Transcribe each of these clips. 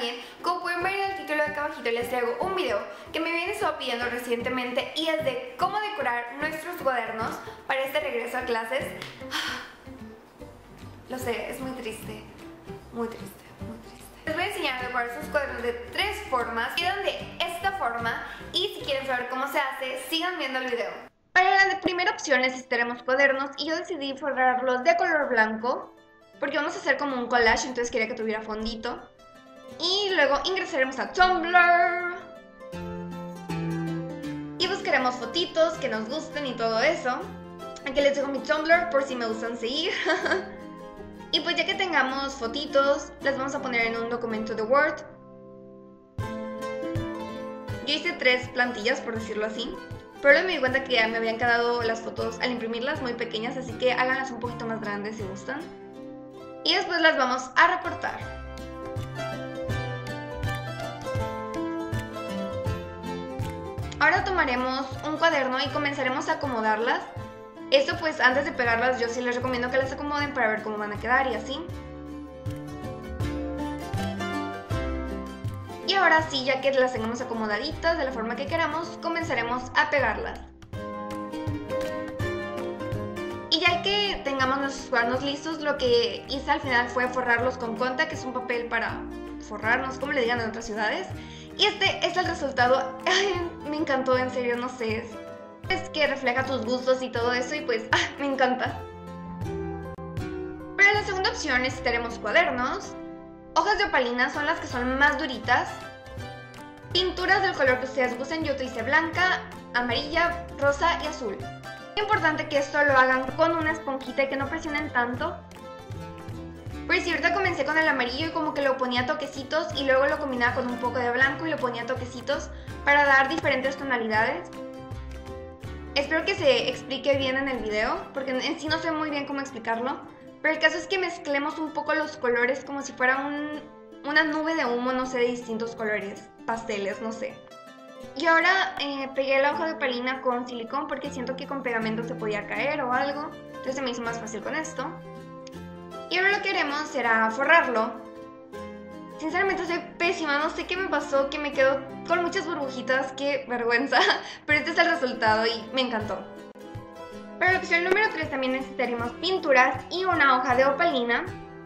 también, como pueden ver en el título de acá abajito, les traigo un video que me habían estado pidiendo recientemente y es de cómo decorar nuestros cuadernos para este regreso a clases. Lo sé, es muy triste, muy triste, muy triste. Les voy a enseñar a decorar sus cuadernos de 3 formas. Quedan de esta forma y si quieren saber cómo se hace, sigan viendo el video. Para la primera opción necesitaremos cuadernos y yo decidí forrarlos de color blanco porque vamos a hacer como un collage, entonces quería que tuviera fondito. Y luego ingresaremos a Tumblr y buscaremos fotitos que nos gusten y todo eso. Aquí les dejo mi Tumblr por si me gustan seguir. Y pues ya que tengamos fotitos, las vamos a poner en un documento de Word. Yo hice 3 plantillas, por decirlo así, pero luego me di cuenta que ya me habían quedado las fotos al imprimirlas muy pequeñas, así que háganlas un poquito más grandes si gustan. Y después las vamos a recortar. Ahora tomaremos un cuaderno y comenzaremos a acomodarlas. Esto pues antes de pegarlas yo sí les recomiendo que las acomoden para ver cómo van a quedar y así. Y ahora sí, ya que las tengamos acomodaditas de la forma que queramos, comenzaremos a pegarlas. Y ya que tengamos nuestros cuadernos listos, lo que hice al final fue forrarlos con conta, que es un papel para forrarnos, como le digan en otras ciudades. Y este es el resultado. Ay, me encantó, en serio, no sé. Es que refleja tus gustos y todo eso y pues me encanta. Para la segunda opción necesitaremos cuadernos. Hojas de opalina son las que son más duritas. Pinturas del color que ustedes gusten, yo utilicé blanca, amarilla, rosa y azul. Es importante que esto lo hagan con una esponjita y que no presionen tanto. Pues si ahorita comencé con el amarillo y como que lo ponía a toquecitos y luego lo combinaba con un poco de blanco y lo ponía a toquecitos para dar diferentes tonalidades. Espero que se explique bien en el video, porque en sí no sé muy bien cómo explicarlo. Pero el caso es que mezclemos un poco los colores como si fuera una nube de humo, no sé, de distintos colores, pasteles, no sé. Y ahora pegué la hoja de opalina con silicón porque siento que con pegamento se podía caer o algo. Entonces se me hizo más fácil con esto. Y ahora lo que haremos será forrarlo. Sinceramente soy pésima, no sé qué me pasó, que me quedó con muchas burbujitas, qué vergüenza. Pero este es el resultado y me encantó. Para la opción número 3 también necesitaremos pinturas y una hoja de opalina.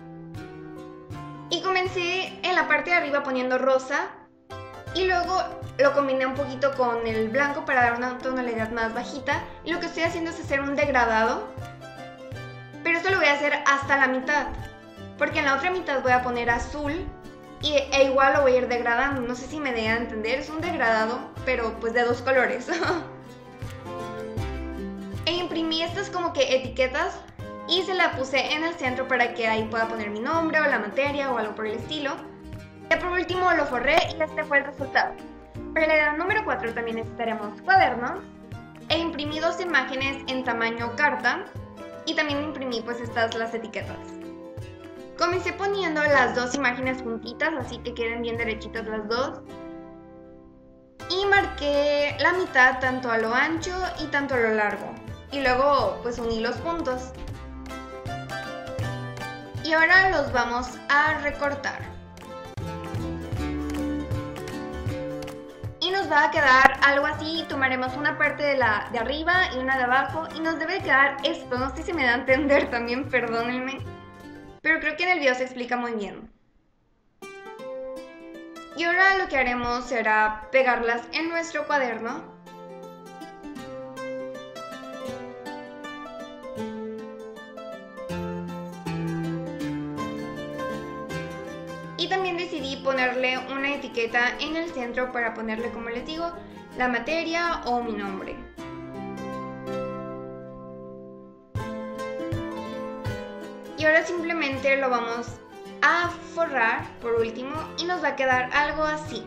Y comencé en la parte de arriba poniendo rosa y luego lo combiné un poquito con el blanco para dar una tonalidad más bajita. Y lo que estoy haciendo es hacer un degradado, pero esto lo voy a hacer hasta la mitad, porque en la otra mitad voy a poner azul e igual lo voy a ir degradando. No sé si me dé a entender, es un degradado, pero pues de 2 colores. E imprimí estas como que etiquetas y se la puse en el centro para que ahí pueda poner mi nombre o la materia o algo por el estilo. Y por último lo forré y este fue el resultado. Para la edad número 4 también necesitaremos cuadernos e imprimí 2 imágenes en tamaño carta y también imprimí pues las etiquetas. Comencé poniendo las 2 imágenes juntitas, así que queden bien derechitas las 2. Y marqué la mitad tanto a lo ancho y tanto a lo largo. Y luego pues uní los puntos. Y ahora los vamos a recortar. Y nos va a quedar algo así. Tomaremos una parte de arriba y una de abajo. Y nos debe quedar esto. No sé si me da a entender también, perdónenme. Pero creo que en el video se explica muy bien. Y ahora lo que haremos será pegarlas en nuestro cuaderno. Y también decidí ponerle una etiqueta en el centro para ponerle, como les digo, la materia o mi nombre. Y ahora simplemente lo vamos a forrar por último y nos va a quedar algo así.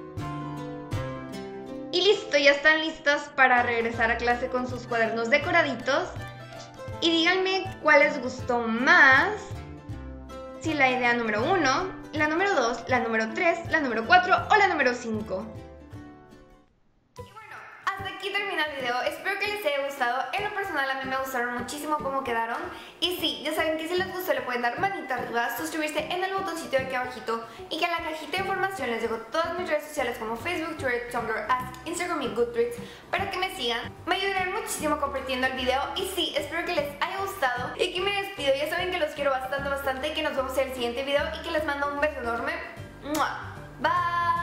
Y listo, ya están listas para regresar a clase con sus cuadernos decoraditos. Y díganme cuál les gustó más. Si la idea número 1, la número 2, la número 3, la número 4 o la número 5. Y bueno, hasta aquí termina el video, espero que les haya gustado. En lo personal a mí me gustaron muchísimo cómo quedaron. Y sí, ya saben que si les gustó le pueden dar manita arriba, suscribirse en el botoncito de aquí abajito, y que en la cajita de información les dejo todas mis redes sociales como Facebook, Twitter, Tumblr, Ask, Instagram y Goodreads para que me sigan. Me ayudarán muchísimo compartiendo el video. Y sí, espero que les haya gustado. Y aquí me despido, ya saben que los quiero bastante y que nos vemos en el siguiente video y que les mando un beso enorme. ¡Mua! Bye.